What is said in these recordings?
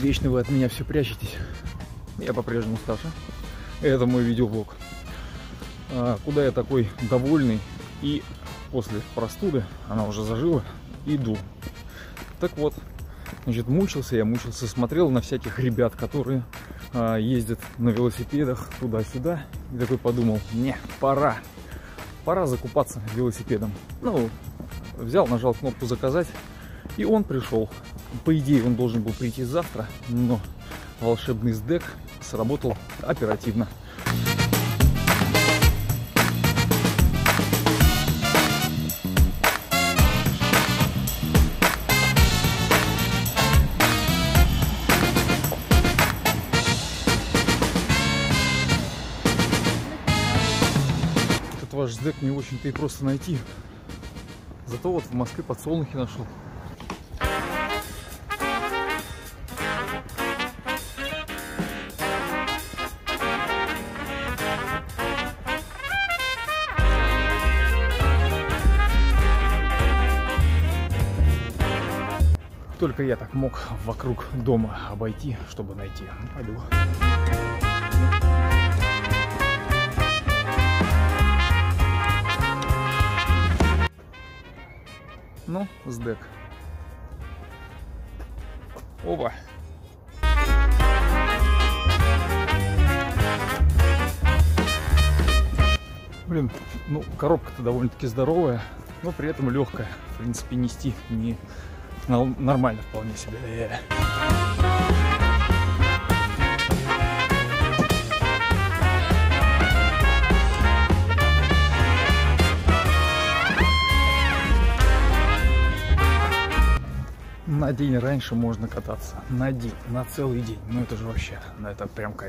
Вечно вы от меня все прячетесь. Я по-прежнему Сташа. Это мой видеоблог. Куда я такой довольный. И после простуды, она уже зажила, иду. Так вот, значит, мучился, смотрел на всяких ребят, которые ездят на велосипедах туда-сюда. И такой подумал, не, пора закупаться велосипедом. Ну, взял, нажал кнопку заказать, и он пришел. По идее, он должен был прийти завтра, но волшебный СДЭК сработал оперативно. Этот ваш СДЭК не очень-то и просто найти. Зато вот в Москве подсолнухи нашел. Только я так мог вокруг дома обойти, чтобы найти. Ну, пойду. Ну, СДЭК. Оба. Блин, ну, коробка-то довольно-таки здоровая, но при этом легкая. В принципе, нести не нормально вполне себе. На день раньше можно кататься. На день, на целый день. Ну это же вообще, ну это прям кайф.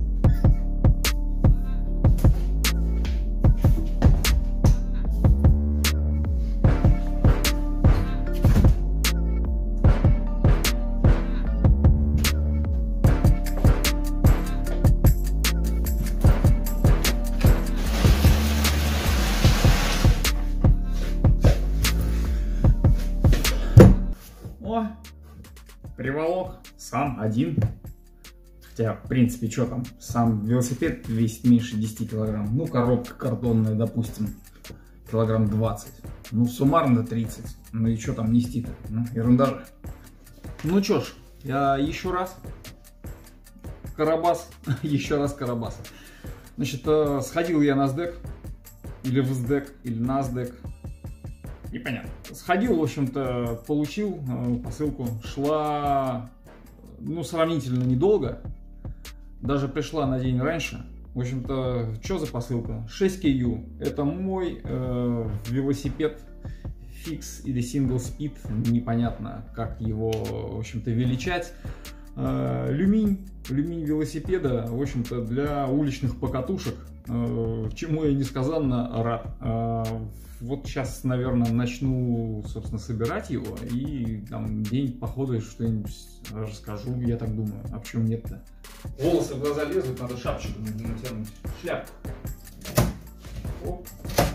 Приволок сам один. Хотя, в принципе, что там, сам велосипед весит меньше 10 килограмм. Ну, коробка картонная, допустим, килограмм 20. Ну, суммарно 30. Ну и что там нести-то? Ну, ерунда же. Ну что ж, я еще раз Карабас. Еще раз Карабас. Значит, сходил я на СДЭК. Или в СДЭК, или на СДЭК. Непонятно. Сходил, в общем-то, получил посылку. Шла, ну, сравнительно недолго. Даже пришла на день раньше. В общем-то, что за посылка? 6KU. Это мой велосипед Fix или Single Speed. Непонятно, как его, в общем-то, величать. Люминь велосипеда, в общем-то, для уличных покатушек. Чему я несказанно рад. Вот сейчас, наверное, начну, собственно, собирать его, и там день походу что-нибудь расскажу, я так думаю. А почему нет-то? Волосы в глаза лезут, надо шапочку натянуть. Шляпку. Оп.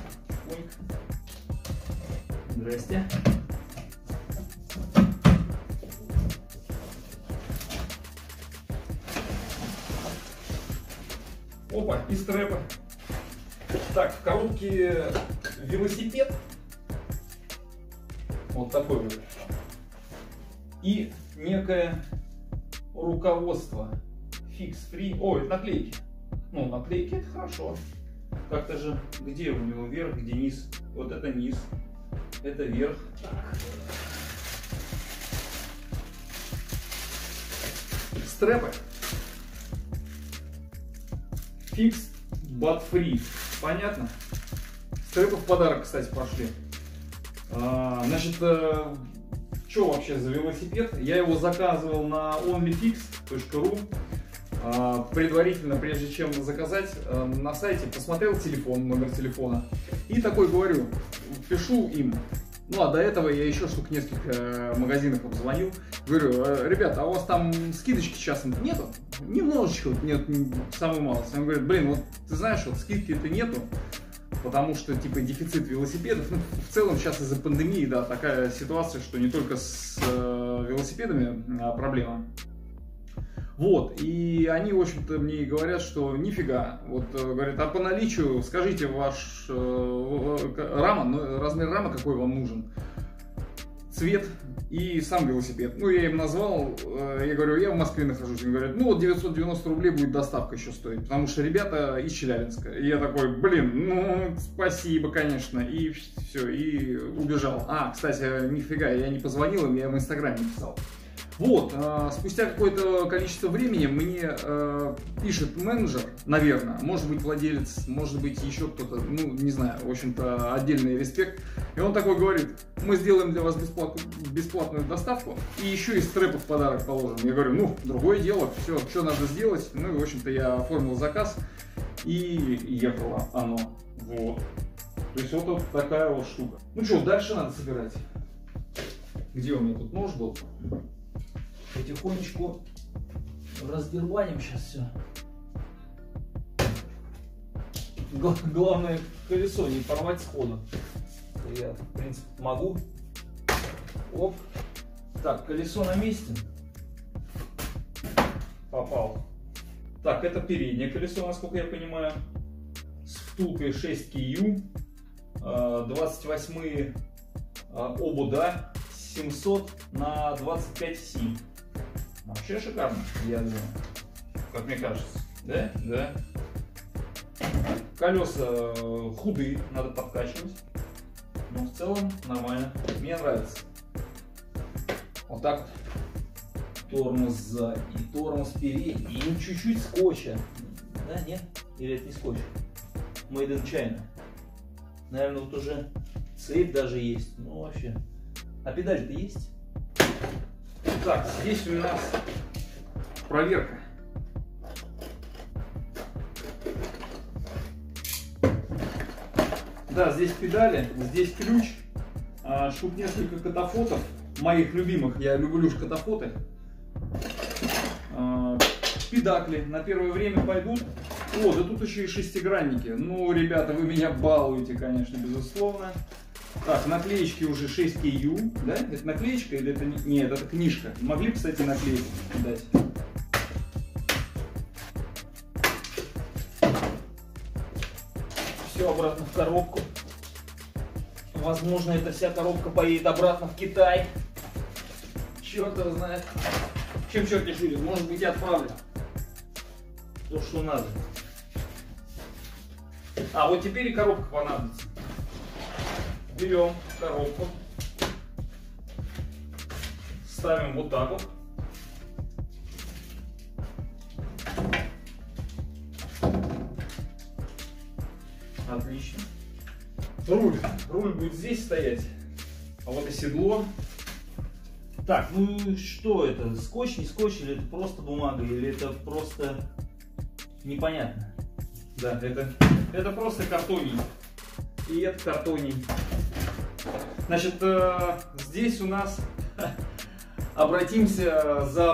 Здрасте. Опа, и стрэпы. Так, в коробке велосипед. Вот такой вот. И некое руководство. Fix Free. О, это наклейки. Ну, наклейки это хорошо. Как-то же, где у него верх, где низ? Вот это низ. Это верх. Так. Стрэпы. Fix but free. Понятно? Стрэпы в подарок, кстати, пошли. Значит, что вообще за велосипед? Я его заказывал на onlyfix.ru. Предварительно, прежде чем заказать, на сайте посмотрел телефон, номер телефона. И такой говорю, пишу им. Ну, а до этого я еще штук несколько магазинов обзвонил. Говорю, ребята, а у вас там скидочки сейчас нету? Немножечко, нет, самую малость. Он говорит, блин, вот ты знаешь, вот скидки-то нету, потому что, типа, дефицит велосипедов. Ну, в целом сейчас из-за пандемии, да, такая ситуация, что не только с велосипедами проблема. Вот, и они, в общем-то, мне говорят, что нифига. Вот, говорят, а по наличию скажите ваш размер рамы, какой вам нужен, цвет и сам велосипед. Ну, я им назвал, я говорю, я в Москве нахожусь. Они говорят, ну, вот 990 рублей будет доставка еще стоить, потому что ребята из Челябинска. И я такой, блин, ну, спасибо, конечно. И все, и убежал. А, кстати, нифига, я не позвонил им, я в Инстаграме писал. Вот, спустя какое-то количество времени мне пишет менеджер, наверное, может быть владелец, может быть еще кто-то, ну не знаю, в общем-то отдельный респект. И он такой говорит, мы сделаем для вас бесплатную доставку и еще и стрэпы в подарок положим. Я говорю, ну, другое дело, все, что надо сделать. Ну и в общем-то я оформил заказ и ехало оно. Вот. То есть вот такая вот штука. Ну что, дальше надо собирать. Где у меня тут нож был? Потихонечку раздербаним сейчас все. Главное колесо не порвать сходу. Я, в принципе, могу. Оп. Так, колесо на месте. Попал. Так, это переднее колесо, насколько я понимаю. С втулкой 6 KU. 28 обуда. 700 на 25 Си. Вообще шикарно, я думаю. Как мне кажется. Да? Да. Колеса худые, надо подкачивать. Но в целом нормально. Мне нравится. Вот так вот. Тормоз сзади, тормоз передний. И чуть-чуть скотча. Да, нет? Или это не скотч? Made in China. Наверное, вот уже цепь даже есть. Ну вообще. А педаль-то есть? Так, здесь у нас проверка. Да, здесь педали, здесь ключ. Тут несколько катафотов, моих любимых. Я люблю катафоты. Педакли на первое время пойдут. О, да тут еще и шестигранники. Ну, ребята, вы меня балуете, конечно, безусловно. Так, наклеечки уже 6 KU, да? Это наклеечка или это... Нет, это книжка. Могли, кстати, наклейку дать. Все обратно в коробку. Возможно, эта вся коробка поедет обратно в Китай. Черт его знает. Чем черт не шутит? Может быть, я отправлю то, что надо. А, вот теперь и коробка понадобится. Берем коробку, ставим вот так вот. Отлично. Руль будет здесь стоять, а вот и седло. Так, ну что это? Скотч, не скотч, или это просто бумага, или это просто непонятно. Да, это просто картоний. И это картоний. Значит, здесь у нас обратимся за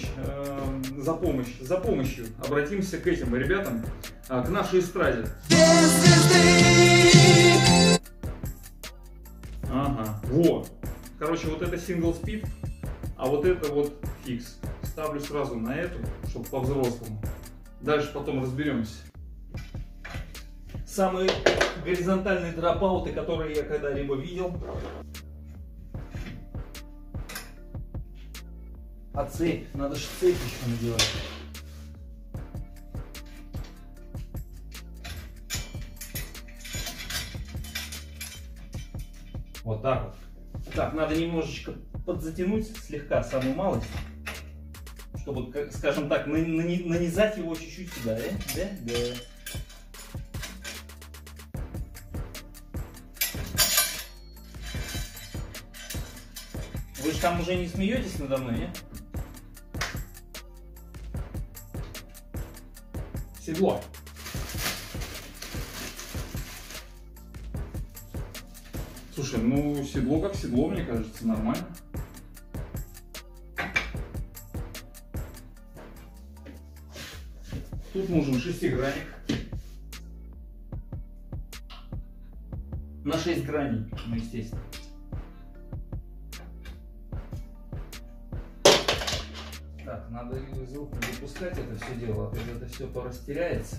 помощью обратимся к этим ребятам, к нашей эстраде. Ага, вот. Короче, вот это single speed, а вот это вот фикс. Ставлю сразу на эту, чтобы по-взрослому. Дальше потом разберемся. Самые горизонтальные дропауты, которые я когда-либо видел. А цепь? Надо же цепь еще надевать. Вот так вот. Так, надо немножечко подзатянуть слегка, самую малость. Чтобы, скажем так, нанизать его чуть-чуть сюда, да? Да? Вы же там уже не смеетесь надо мной, нет? Седло. Слушай, ну седло как седло, мне кажется, нормально. Тут нужен шестигранник. На 6 граней, ну естественно. Так, надо из рук не выпускать это все дело, а то это все порастеряется.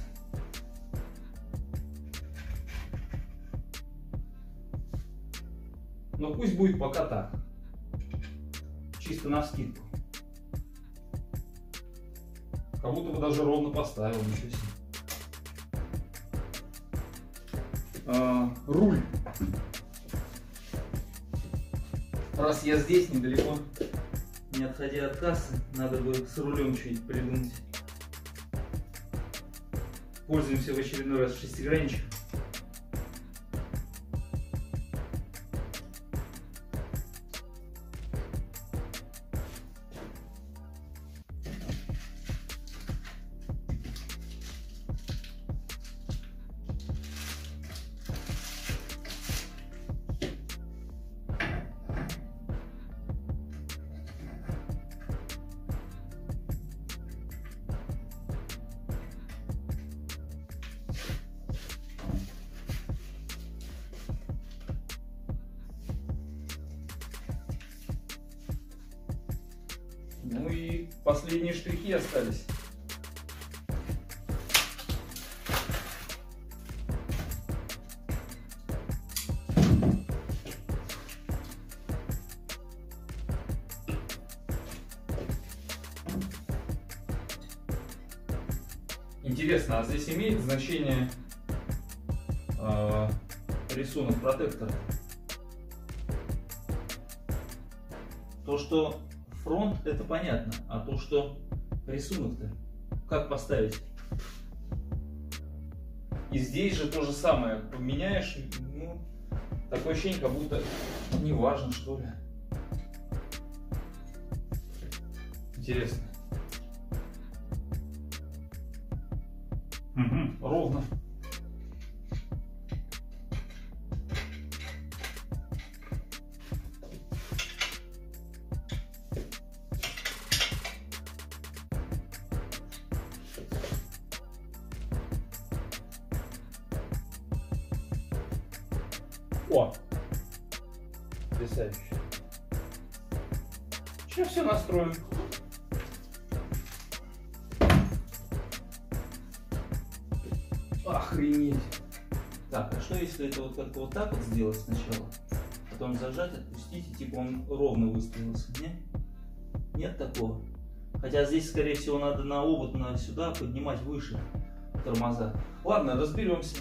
Но пусть будет пока так. Чисто навскидку. Как будто бы даже ровно поставил, ничего себе. Руль. Раз я здесь недалеко, не отходя от кассы, надо бы с рулем что-нибудь придумать. Пользуемся в очередной раз шестигранничком. Ну и последние штрихи остались. Интересно, а здесь имеет значение рисунок протектора? То, что фронт, это понятно, а то, что рисунок-то, как поставить? И здесь же то же самое, поменяешь, ну, такое ощущение, как будто не важно, что ли. Интересно. Угу, ровно. О! Потрясающе. Сейчас все настроим. Охренеть. Так, а что если это вот как-то вот так вот сделать сначала? Потом зажать, отпустить, и типа он ровно выставился, нет? Нет такого? Хотя здесь, скорее всего, надо на обод, на сюда поднимать выше тормоза. Ладно, разберемся.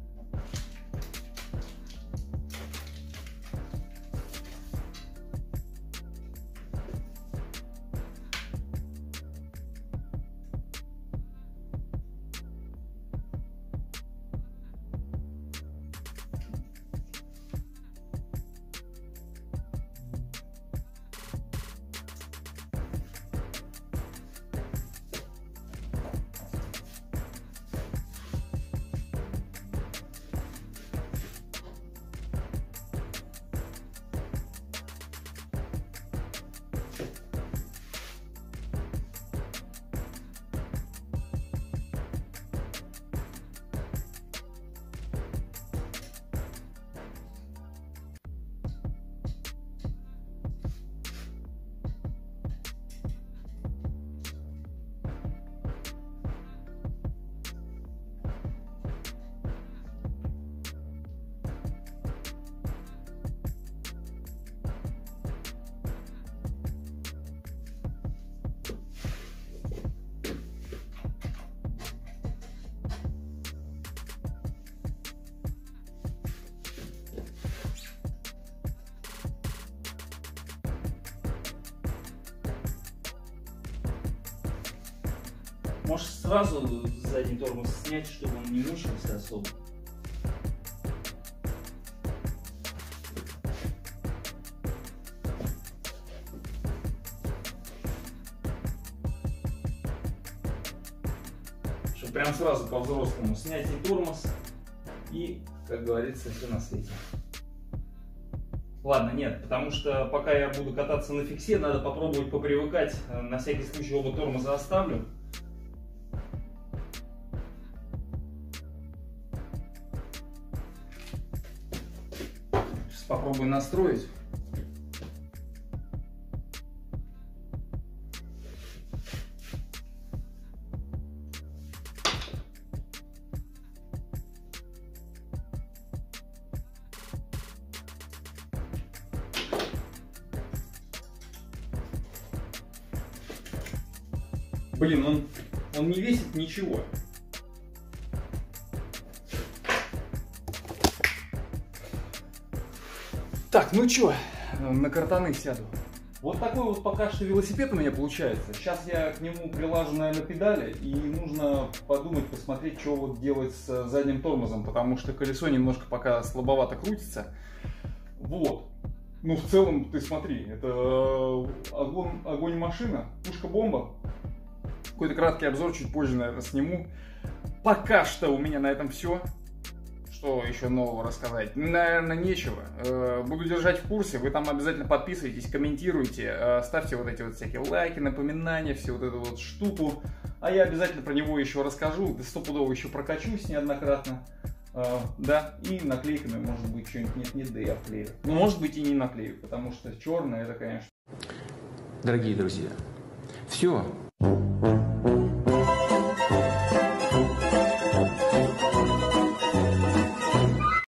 Может, сразу задний тормоз снять, чтобы он не мучился особо. Чтобы прям сразу по-взрослому снять и тормоз, и, как говорится, все на свете. Ладно, нет, потому что пока я буду кататься на фиксе, надо попробовать попривыкать. На всякий случай оба тормоза оставлю. Попробую настроить. Блин, он не весит ничего. Так, ну чё, на картаны сяду. Вот такой вот пока что велосипед у меня получается. Сейчас я к нему прилажу, наверное, педали. И нужно подумать, посмотреть, что вот делать с задним тормозом. Потому что колесо немножко пока слабовато крутится. Вот. Ну, в целом, ты смотри, это огонь машина, пушка-бомба. Какой-то краткий обзор чуть позже, наверное, сниму. Пока что у меня на этом все. Что еще нового рассказать? Наверное, нечего. Буду держать в курсе. Вы там обязательно подписывайтесь, комментируйте, ставьте вот эти вот всякие лайки, напоминания, все вот эту вот штуку. А я обязательно про него еще расскажу. Да стопудово еще прокачусь неоднократно. Да, и наклейками, может быть, что-нибудь нет, да я вклею. Ну, может быть, и не наклею, потому что черное это, конечно. Дорогие друзья, все.